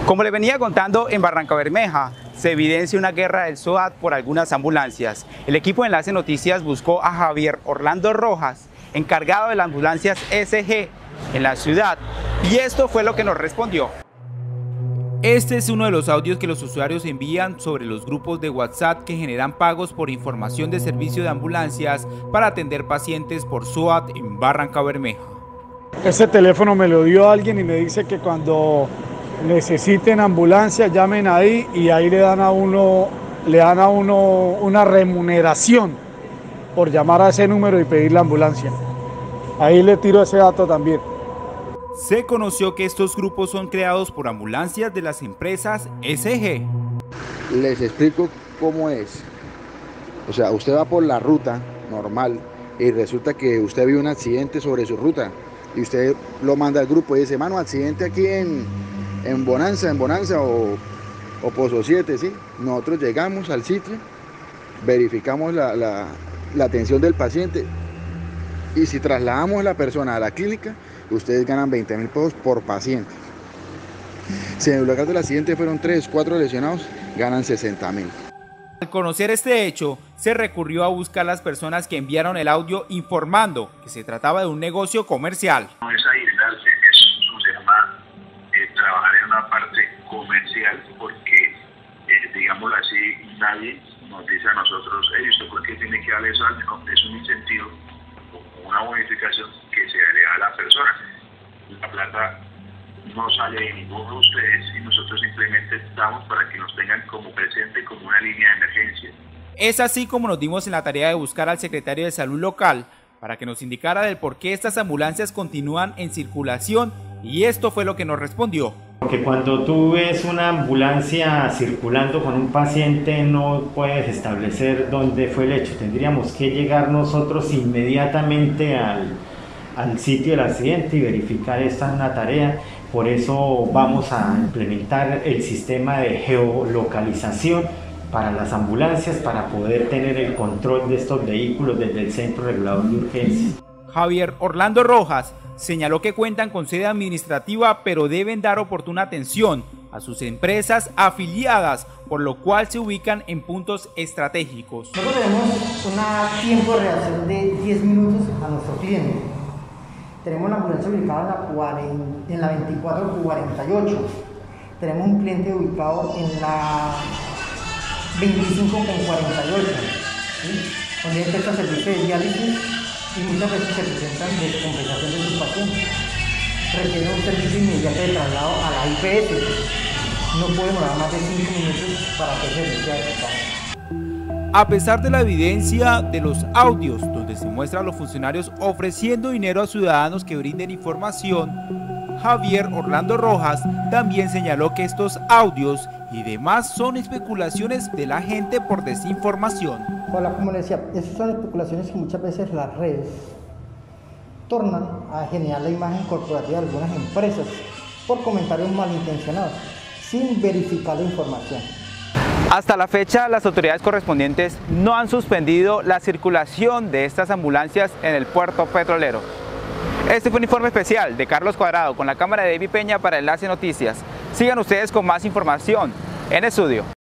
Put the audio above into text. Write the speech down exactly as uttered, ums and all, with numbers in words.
Como le venía contando, en Barrancabermeja se evidencia una guerra del SWAT por algunas ambulancias. El equipo de Enlace Noticias buscó a Javier Orlando Rojas, encargado de las ambulancias S G en la ciudad, y esto fue lo que nos respondió. Este es uno de los audios que los usuarios envían sobre los grupos de WhatsApp que generan pagos por información de servicio de ambulancias para atender pacientes por SWAT en Barrancabermeja. Ese teléfono me lo dio alguien y me dice que cuando necesiten ambulancia llamen ahí y ahí le dan a uno, le dan a uno una remuneración por llamar a ese número y pedir la ambulancia. Ahí le tiro ese dato también. Se conoció que estos grupos son creados por ambulancias de las empresas S G. Les explico cómo es. O sea, usted va por la ruta normal y resulta que usted vio un accidente sobre su ruta y usted lo manda al grupo y dice, mano, accidente aquí en, en Bonanza, en Bonanza o, o Pozo siete, ¿sí? Nosotros llegamos al sitio, verificamos la, la, la atención del paciente y si trasladamos a la persona a la clínica, ustedes ganan veinte mil pesos por paciente. Si en el lugar del accidente fueron tres, cuatro lesionados, ganan sesenta mil. Al conocer este hecho, se recurrió a buscar a las personas que enviaron el audio informando que se trataba de un negocio comercial. No es aislarse, eso se llama eh, trabajar en una parte comercial porque, eh, digámoslo así, nadie nos dice a nosotros, hey, ¿usted por qué tiene que darle eso? Es un incentivo, una bonificación que se le da a la persona. La plata no sale de ninguno de ustedes y nosotros simplemente damos para que nos tengan como presente como una línea de emergencia. Es así como nos dimos en la tarea de buscar al secretario de salud local para que nos indicara del por qué estas ambulancias continúan en circulación, y esto fue lo que nos respondió. Porque cuando tú ves una ambulancia circulando con un paciente no puedes establecer dónde fue el hecho. Tendríamos que llegar nosotros inmediatamente al, al sitio del accidente y verificar. Esta es una tarea. Por eso vamos a implementar el sistema de geolocalización para las ambulancias para poder tener el control de estos vehículos desde el Centro Regulador de Urgencias. Javier Orlando Rojas señaló que cuentan con sede administrativa, pero deben dar oportuna atención a sus empresas afiliadas, por lo cual se ubican en puntos estratégicos. Nosotros tenemos un tiempo de reacción de diez minutos a nuestro cliente. Tenemos la ambulancia ubicada en la, cuarenta, en la veinticuatro cuarenta y ocho. Tenemos un cliente ubicado en la veinticinco cuarenta y ocho, ¿sí? Donde hay este servicio de diálisis y muchas veces se presentan descompensación de sus pacientes. Requieren un servicio inmediato de traslado a la I P S. No puede demorar más de cinco minutos para que el servicio sea efectivo. A pesar de la evidencia de los audios donde se muestra a los funcionarios ofreciendo dinero a ciudadanos que brinden información, Javier Orlando Rojas también señaló que estos audios y demás son especulaciones de la gente por desinformación. Hola, como les decía, esas son especulaciones que muchas veces las redes tornan a generar la imagen corporativa de algunas empresas por comentarios malintencionados, sin verificar la información. Hasta la fecha, las autoridades correspondientes no han suspendido la circulación de estas ambulancias en el puerto petrolero. Este fue un informe especial de Carlos Cuadrado con la cámara de David Peña para Enlace Noticias. Sigan ustedes con más información en estudio.